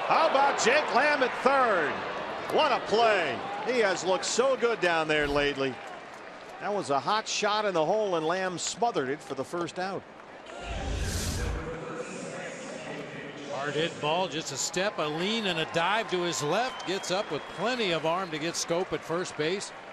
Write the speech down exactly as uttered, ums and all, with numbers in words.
How about Jake Lamb at third? What a play. He has looked so good down there lately. That was a hot shot in the hole, and Lamb smothered it for the first out. Hard hit ball, just a step, a lean, and a dive to his left. Gets up with plenty of arm to get Schoop at first base.